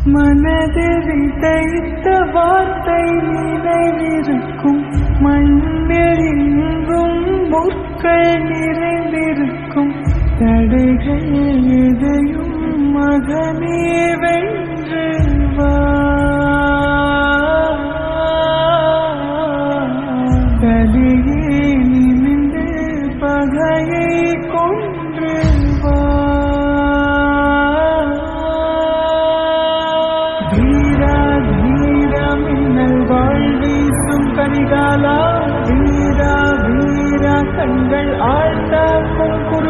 மனதில் விதைத்த வார்த்தை நினைவிருக்கும், மண்ணில் எங்கும் முற்கள் நிறைந்திருக்கும். தடைகள் எதையும் மகனே வென்று வா, தலையே நிமிந்து பகையை கொன்று வா. வீரா வீரா மின்னல் வாழ்வீசும் கரிகாலா, வீரா வீரா கண்கள் ஆழ்ந்தாக்கும்